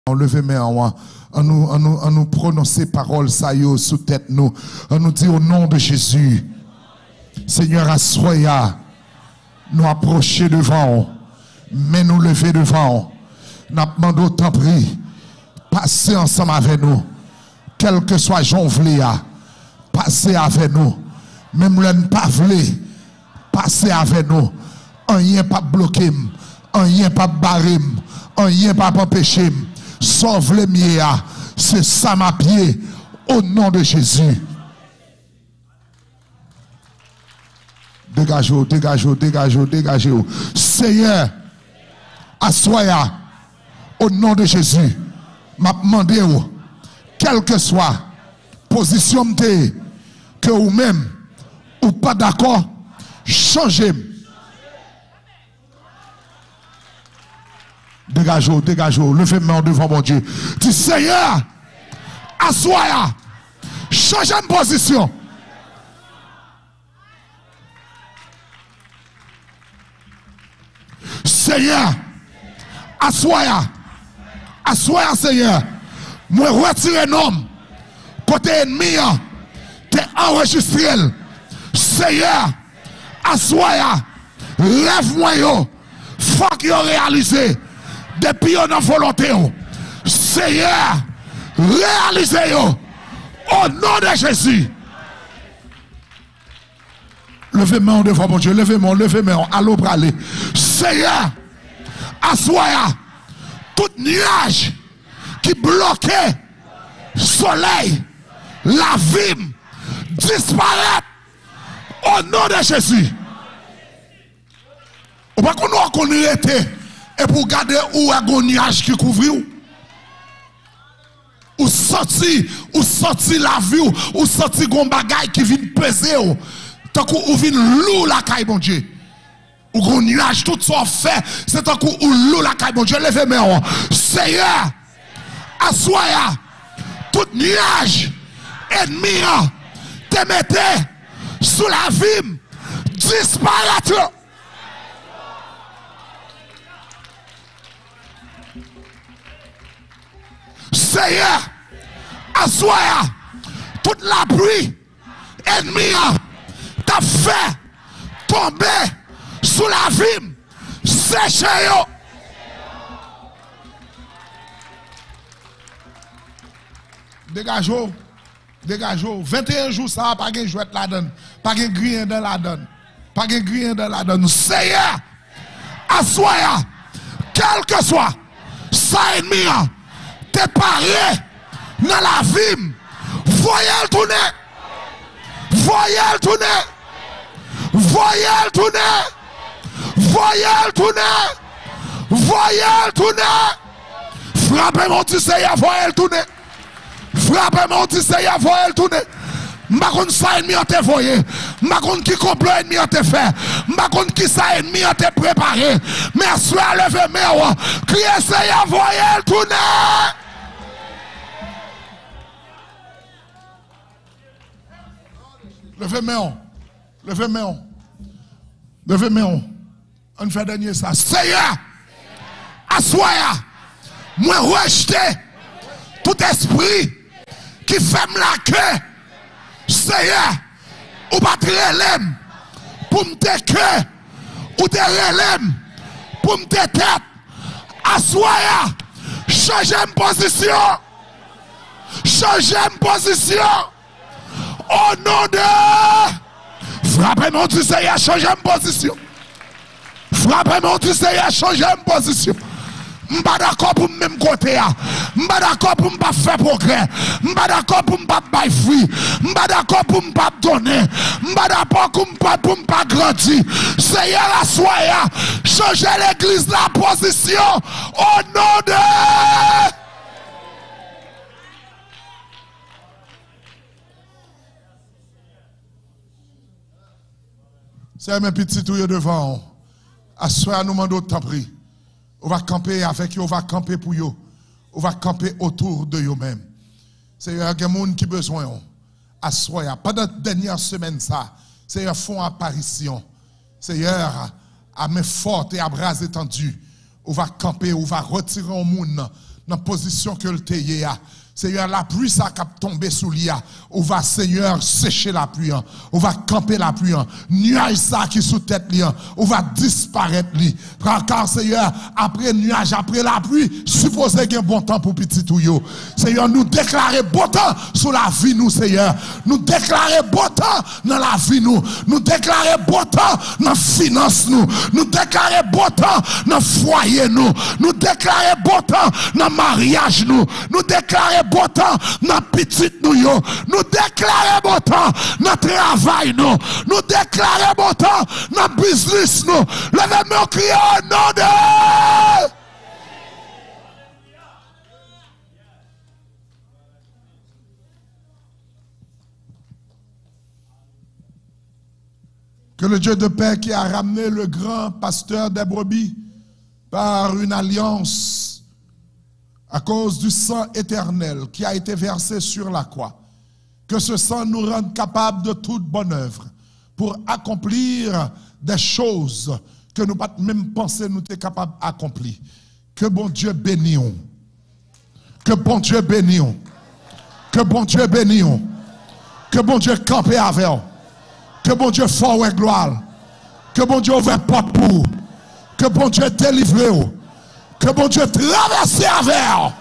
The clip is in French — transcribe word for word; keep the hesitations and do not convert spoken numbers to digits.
On leve main en nous, en nous, en nous prononcer parole ça yo sous tête nous. On nous dit au nom de Jésus. Seigneur, assoya, nous approcher devant, mais nous lever devant. Nous demandons tant pris, passez ensemble avec nous. Quel que soit Jonvléa, passez avec nous. Même le pas vle, passez avec nous. Rien pas bloqué, rien pas barré, rien pas empêché. Sauve les miens, c'est ça ma pied, au nom de Jésus. Dégagez-vous, dégagez-vous, dégagez-vous, dégagez-vous. Seigneur, assoya, au nom de Jésus, m'a demandé, quelle que soit position que vous-même, ou pas d'accord, changez. Dégagez-vous, dégagez-vous, levez-moi devant mon Dieu. Dis Seigneur, assoya, changez de position. Seigneur, assoya, assoya Seigneur, moi retire nom, côté ennemi, t'es enregistré. Seigneur, assoya, lève-moi yo, faut qu'il réalise. Depuis on a volonté, Seigneur, réalisez-le au nom de Jésus. Levez-moi devant mon Dieu, levez-moi, levez-moi, allô praler. Seigneur, assoya tout nuage qui bloquait soleil, la vie, disparaître au nom de Jésus. On va qu'on a connu été. Et pour garder où un nuage qui couvre ou ou sorti ou sorti la vie ou sorti gon bagay qui vient peser ou tant qu'on vient lou la caille bon Dieu ou gon nuage tout ça fait c'est tant qu'on lou la caille bon Dieu levez main Seigneur assoya tout nuage ennemi te mettez sous la vie disparaître. Seigneur, assoya toute la pluie ennemie t'a fait tomber sous la vie, séché yo. Dégagez-vous, dégagez-vous. vingt et un jours, ça va pas de jouet la donne, pas de grien dans la donne, pas de grien dans la donne. Seigneur, assoya, quel que soit ça ennemi. T'es paré dans la vie. Voyez le tourner. Voyez le tourner. Voyez le tourner. Voyez le tourner. Voyez le tourner. Frappez mon petit Seigneur, voyez le tourner. Frappez mon petit Seigneur, voyez le tourner. M'bakon ça ennemi a te voyé. M'bakon qui complot ennemi a te fait. M'bakon qui ça ennemi a te préparé. Mais soit levé mais criez Seigneur, voyez le tourner. Levez main. Levez main. Levez main. On fait dernier ça. Seigneur, assoya, moi rejeter tout esprit qui fait la queue. Seigneur, ou pas te relève pour me te ou te relève pour me te tête. Assoya, changez de position. Changez de position. Au nom de frappez mon Dieu Seigneur, changez de position. Frappez mon Dieu Seigneur, changez de position. Je ne suis pas d'accord pour même côté. Je ne suis pas d'accord pour ne pas faire progrès. Je ne suis pas d'accord pour ne pas faire fruit. Je ne suis pas d'accord pour ne pas donner. Je ne suis pas d'accord pour ne pas grandir. Seigneur, assoya, changez l'église la position. Au nom de c'est mes petits tout devant. Assoya nous demandons tant pris. On va camper avec eux, on va camper pour eux. On va camper autour de eux-mêmes. C'est un gens qui a besoin. Assoya. Pendant la dernière semaine, ça, c'est un fond apparition. Seigneur, à main forte et à bras étendus, on va camper, on va retirer au monde dans la position que le teye a. Seigneur, la pluie ça qui a tombé sous l'ia. On va, Seigneur, sécher la pluie. On va camper la pluie. Nuage ça qui sous tête li. On va disparaître li. Car, Seigneur, après nuage, après la pluie, supposez qu'il y a un bon temps pour petit tout yo. Seigneur, nous déclarer bon temps sur la vie nous, Seigneur. Nous déclarer bon temps dans la vie nous. Nous déclarer bon temps dans la finance nous. Nous déclarer bon temps dans le foyer nous. Nous déclarer bon temps dans le mariage nous. Nous déclarer bon temps dans petite nous yo. Nous déclarer bon temps dans travail nous. Nous déclarer bon temps dans business nous. Levez-moi crier au nom de que le Dieu de paix qui a ramené le grand pasteur des brebis par une alliance à cause du sang éternel qui a été versé sur la croix, que ce sang nous rende capables de toute bonne œuvre pour accomplir des choses que nous pas même penser nous sommes capables d'accomplir. Que bon Dieu bénisse. Que bon Dieu bénisse. Que bon Dieu bénisse. Que bon Dieu campe avec vous. Que bon Dieu fort et gloire. Que bon Dieu ouvre porte pour vous. Que bon Dieu délivre vous. Que bon Dieu traverse avec vous.